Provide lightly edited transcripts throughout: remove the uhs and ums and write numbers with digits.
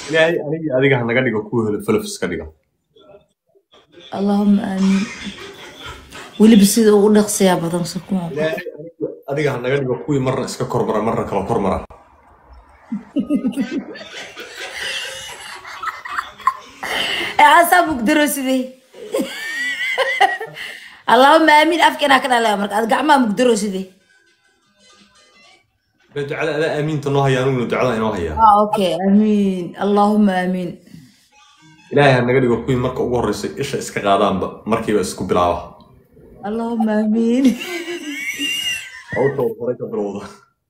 إلهي أديك هنقدر كوه فلفس كديك اللهم آمين ولي بس ونقص يا بدن سكون إلهي أديك هنقدر كوه مرة إسكا كرمرة مرة كلا كرمرة عصابك دروسي اللهم آمين أفكنا كنا لا مرك أرجع مقدروسي دي بدعاء لا أمين تنوها يا نون دعاء إنه هي أوكي آمين اللهم آمين إلهي هنقدر كوه مرة ورث إيش إسكا قادم مركي بس كبلاوه اللهم آمين أو تو فريق بروضة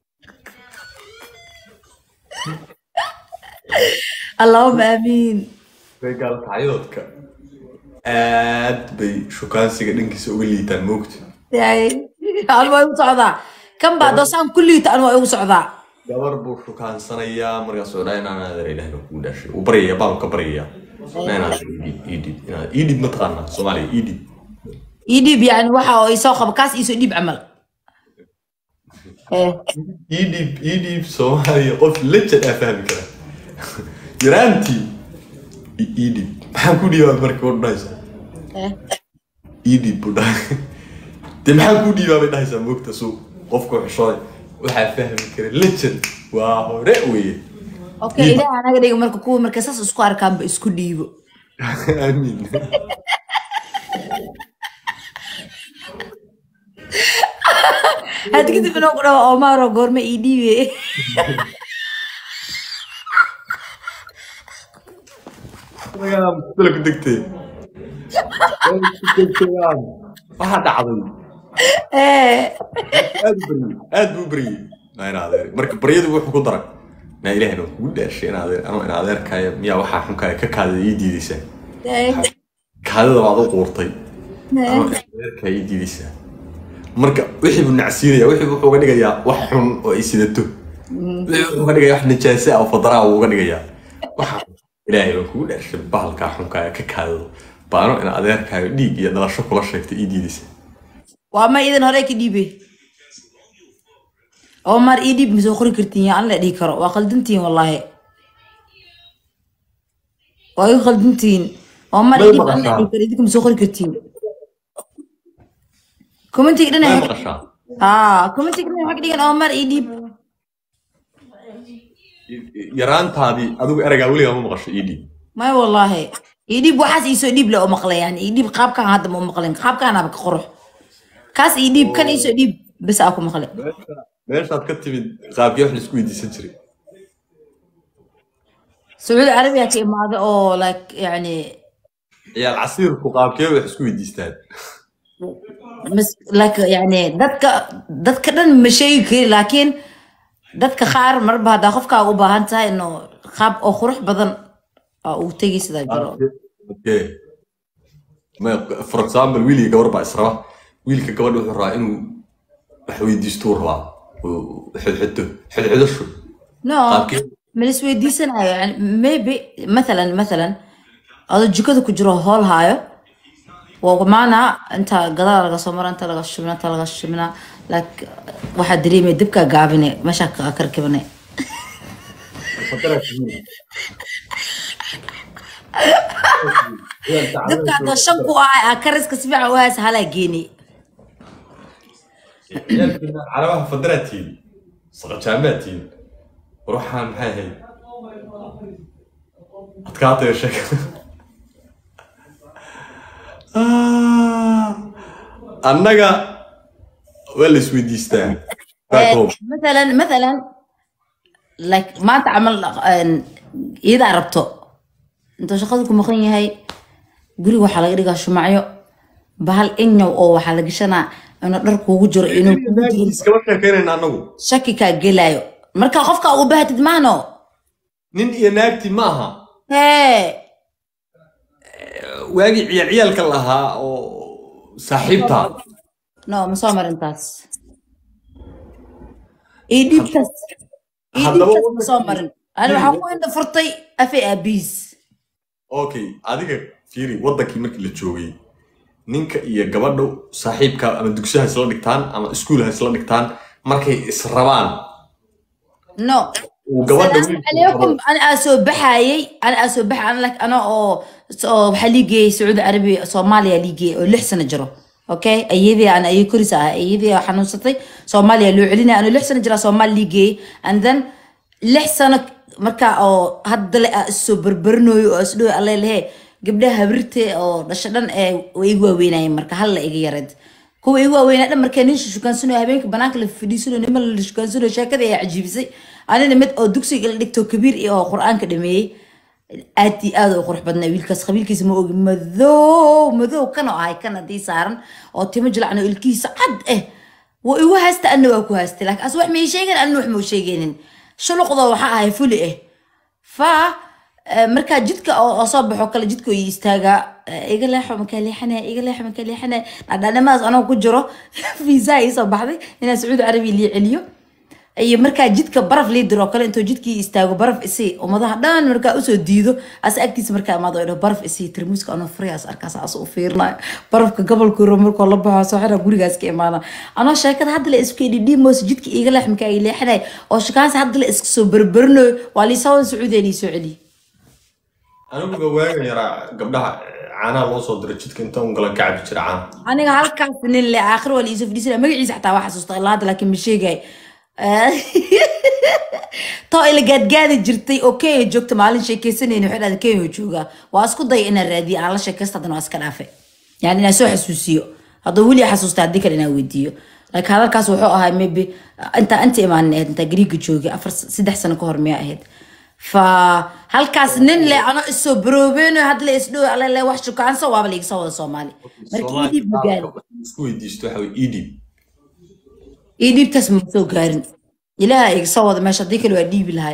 اللهم آمين قال تعيطك aad bay shukaansiga dhankiisa uga liitaan moogta يعني أنا ما يوصعدا كم بعد أصلا كل أنا يوصعدا gabar buu shukaansanayaa markaas oo dhaa inaan adeer ilaahay ku dhashay uu baryaya baalka baryaya inaan iidib mataqaanaa Soomaaliya iidib يديب يعني واحد يسوق بكاس يديب عمل إيه iidib Soomaaliya qof legend ah fahmi kara yaraantii iidib maxaan ku dhiibaa markii uu dhaysa iidib buu dhahay de maxaan ku dhiibaa bay dhaysa moogta soo qofku xushood waxaa fahmi kara legend waa hore weeye أوكي إذا أنا قد يوم مركو مركز سكوار كان بسكو ديبو آمين هاد كده بنقول عمر وقرمة إيدي أنا كنت دكتي واحد عظيم إيه أد بري ما أنا هذا مركب بريد وحكي قدرك ما إله إنه وده شيء أنا هذا كاي ميا واحد حكم كاي كهذا يدي لسه كهذا بعض قورتي أنا كاي يدي لسه مركب وحي بالنعسيرية وحي وقد جايا وحن ويسيدته وقد جايا وحن نجاسة أو فضراء وقد جايا وحن إلهي لو كل شيء بالك حكم كاي كهذا بانو أنا هذا كاي ديك يا دلا شكل شيء يدي لسه وما إذا هريك ديبي عمر إيدي بمسوخري كرتين الله ديكر وقلدنتين والله وأي قلدنتين عمر إيدي الله ديكر إيديكم مسوخري كرتين كومنتي كده كومنتي كده حق ديكن عمر إيدي يران تادي أدو أرجع ولي أمم غش إيدي ما والله إيدي بوحس يسوي إيدي بلا مقلة يعني إيدي بقاب كان هذا مو مقلين قاب كان أنا بقرح كاس إيدي كان يسوي إيدي بس أكو مقلة ليش هتكتب غاب يحل سكويدي سنتري سعودي عربي كي ماذا أو لايك يعني يا العصير فقاب كيف يحل سكويدي استاد مس لايك يعني دتك دن مشي لكن دتك خار مربها دا قفكا u baahan tahay inuu qaab oo qurux badan oo tagi sida jiro okay ما for example ويلي gabar baa isra wiilka gabadha wuxuu raa inuu wax weydiisto rabaa xidxidasho no ملس ويديسناyo يعني maybe مثلا هذا jikada ku jiro hool haayo ومعنا أنت قدر لك صمر أنت لك الشمنا لك واحد دريمي دبكة قابني مشاك أكركبني دبكة دوشنكو أكرس كسبع وهاس هلا جيني على واحد فدرتي صغت شاماتي روحها محاهي أتكاطي يا شيخ annaga waa la isweydiistaa مثلا like ما تعمل إذا عربته أنت شخصك مخين هاي قولي وحلا قريقا شو معيو بهال إنه أو وحلا قشنا أنا درك وجر إنه شكي كجلايو مركا خفك أو بهت دمانو نين يناكتي معها هاي واجي عيالك لها أو صاحبتها نو مسامر انتاس إيدي بتس مسامر أنا حقول إن فرطي أفي أبيس أوكي هذيك فيري وضعك يمك اللي تشوفي نينك يا قبضو صاحبك أما دكسها سلا دكتان أما سكولها سلا دكتان مركي إسرابان نو وقبل السلام عليكم انا اسو بحاي انا لك انا او حليقي سعودي عربي صوماليا ليجي او 6 سنه جرو اوكي ايدي انا اي كوريسا ايدي حنوستي صوماليا لو علينا انا 6 سنه جرا صومال ليجي and then 6 سنه marka oo hadda la soo barbarnooyo oo isdhow alla leeyahay gabdhaha habirtay oo dhashay dhan ee way igu waaweynayeen marka hal la iga yareed kuwa igu waaweynaa dhan marka nin shukaansanoo habeenka banaanka la fadhiisano niman la shukaansanoo sheekada ay cajiibisay anina mid oo dugsiga la dhigto kabiir iyo quraanka dhameeyay aad oo qurux badnaa wiilkaas qabiilkiisa ma og madow kana ahay kana dii saaran oo timo jilacno ilkiisa cad waa igu haasta anna waa ku haastay laakiin as wax ma sheegan anna wax ma sheegeenin shuluqda waxa ahay fuli fa marka jidka oo soo baxo kala jidka uu istaaga iga leexo ma ka leexana dhadhanamaas anoo ku jiro visa ay soo baxday inaan Sacuudi Carabi li celiyo ay marka jidka baraf li diro kale intuu jidkii istaago baraf isii umadaha dhan marka u soo diido as agtiisa marka maado ino baraf isii tirmuuska anoo friyaas arkaas as u fiirnaa barafka gobolka marka la baxo soo xira gurigaas ka imaana anoo sheekada hadda la isku dhidhimoos jidka iga leex ma ka leexanay oo shakaas hadda la isku soo barbarno waa li soo Sacuudi li soo celiyo anigu waagan yaraa gabdhaha caanaha loo soo diray jidka inta un galan kacbi jira caan aniga halkaas nin la aakhir wali isoo fadhiisana magaciisa xataa waxa xasuusta ilaa hadda laakiin ma sheegay to ila gaadgaadi jirtay okay joogta maalin sheekeysanayna waxa dhada keen jooga waa isku day in raadi aan la sheekaysto hadana waa iska dhaafay yani inaan soo xasuusiyo hadda wali xasuusta hadii kale inaan weydiiyo laakiin hadalkaas wuxuu ahaa maybe inta imaanay inta Greek jooga 3 sano ka hor miya ahayd fa halkaas nin le ana isoo broobeno had la isdhow alla wax shukaanso waa la iga soo wada Soomaali markii idib gaari isku weydiisto waxa idib tas ma soo gaarin ilaahay iga soo wada meesha dikal waa dhiibi lahay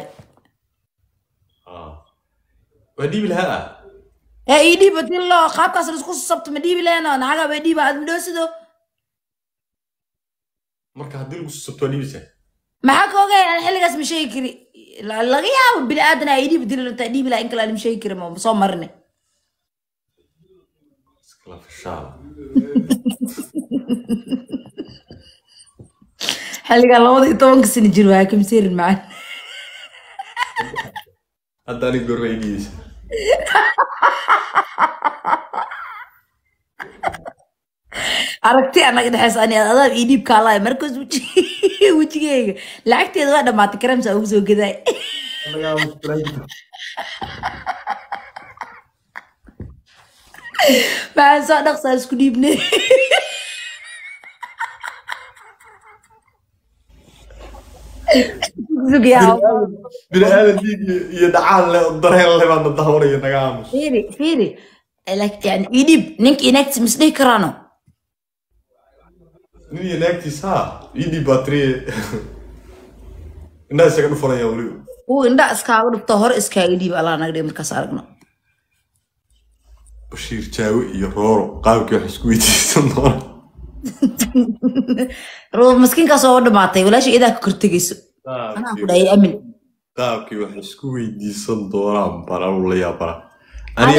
waa dhiibi lahaa idib adilo qaabkaas isku sabto ma dhiibi lahayn anaga way dhiiba aad midhoosido marka hadii lagu sabto dhiibisa maxaa ka ogay aan xilligaas ma sheegi kari laga yaabo bini aadan ay dhiibi dilo inta dhiibi la in kala ma sheegi kari ma soo marne iskala fashaal xilliga 12 sano jir waa ka masiirin macaan hadda ani goreydiisa aragti anaga dhaxays ani adaab idib ka laay markaas wajigeyga lacagteeda waa dhamaatay karamsa ugu soo gaday baan soo dhaqsaa isku dhiibnay bini aadan iyo dhacaan le dareen le baan dahoraya naga aamus fiiri like yani idib ninka inagti misdhihi karaano nin iyo naagtiis ha idib batri inaa isaga dhufanaya weli uu indha iskaaga dhufto hore iskaaga dhiib allah naga dhig markaas aragno Bashiir Jaawe iyo Rooro qaabkii wax isku weydiisan doona Rooro maskiinkaas oo dhamaatay walaashi idaa ka kortagayso anaa ku dhahay amin qaabkii wax isku weydiisan doonaan bana la yaabana ani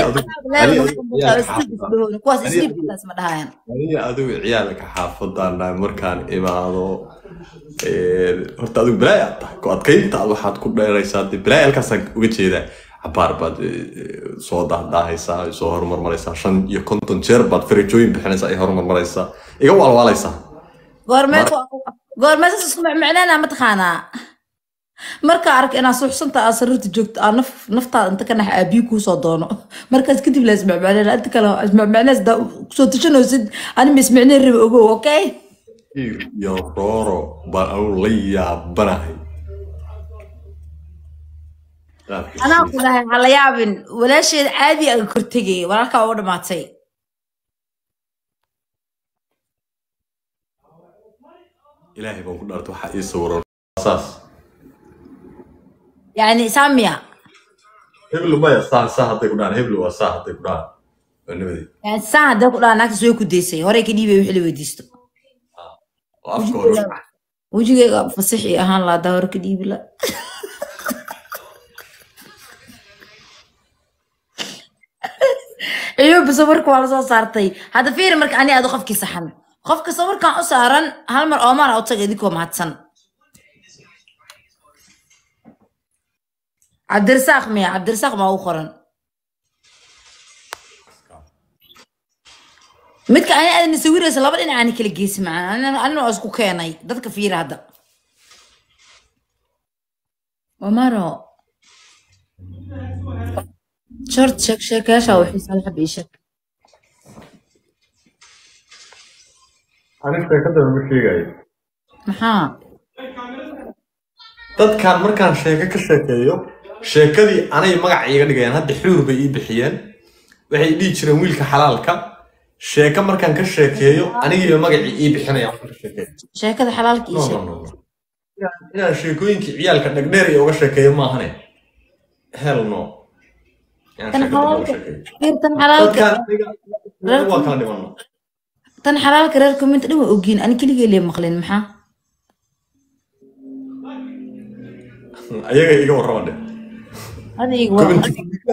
adigu ciyaalka xaafadana markaan imaado horta adigu bilaay ku adkaynta waxaad ku dheeraysaa bilaay halkaas uga jeedaa cabaar baad soo dahdahaysaa soo horumarmaraysaa 5 iyo 50 jeer baad farajooyin bixinaysaa ay horumarmaraysaa iga walwaalaysaa goormeed isku macnaana ma taqaanaa marka ark ina suuxsanta asarta joogto aan nafta inta ka nax aabi ku soo doono markaas kadib la isma macnaana inta kale isma macnaas da soo tashanaysid ani ma ismacnaa rib ogo okay iyo Rooro baan aw la yaabanahay أنا أقول لها على يابن ولا شيء عادي أكرتجي ولا كأول ما تصير إلهي بقول أرتو حقي صورة أساس يعني سامية هبلو ما يصح صح تقولان هبلو صح تقولان يعني ساعة ده كلها ناس زوي كديسي هوري كدي بيحلو يديستو أفكار وجهي فصحي أهان لا دور كدي بلا ايوه بصورك ولا soo saartay hada fiir marka ani aad qofkii saxan qofka sawirkan u saaran hal mar oo mar oo tagay diko mahadsan عبد الرزاق ميا عبد الرزاق ما هو قرن midka aan sawiraysa laba dhinac aan kala geesi macaan anna isku keenay dadka fiir hada Omaro short shek ايش او حساب حبيشك أنا sheekada ma sheegayo maxaa dadkan markaan sheeko ka sheekeeyo sheekadii anay magac iiga dhigayaan hadda xuur bay ii bixiyeen waxay dhihi jireen wiilka xalaalka sheeko markaan ka sheekeeyo anigiiba magacii ii bixinaya waxaan ka sheekeeyo sheekada xalaalka ii sheeg inaan sheekooyinkii ciyaalka dhagdheer iyo uga sheekeeyo maahane hell no tan xalaalka waa kala dhimano tan xalaalka reer comment dhan waa ogiin ani keligay lee maqlin maxaa ayaga iga warrama dhe adiga